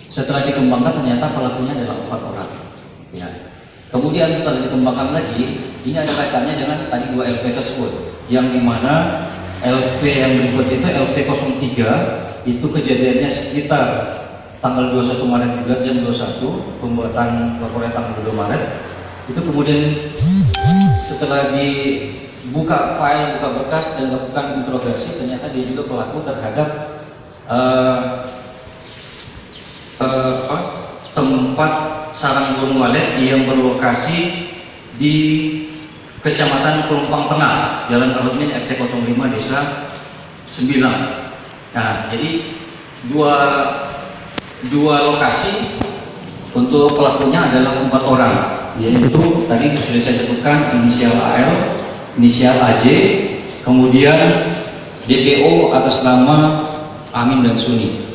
Setelah dikembangkan ternyata pelakunya adalah 4 orang. Ya. Kemudian setelah dikembangkan lagi, ini ada kaitannya dengan tadi 2 LP tersebut, yang dimana LP yang berikut itu LP 03 itu kejadiannya sekitar tanggal 21 Maret juga jam 21, pembuatan laporan tanggal 2 Maret. Itu kemudian setelah dibuka file, buka berkas dan lakukan interogasi, ternyata dia juga pelaku terhadap tempat sarang burung walet yang berlokasi di Kecamatan Pelumpang Tengah, Jalan Arutmin RT 05 Desa 9. Nah, jadi dua lokasi untuk pelakunya adalah 4 orang, yaitu tadi sudah saya sebutkan inisial AL, inisial AJ, kemudian DPO atas nama Amin dan Suni.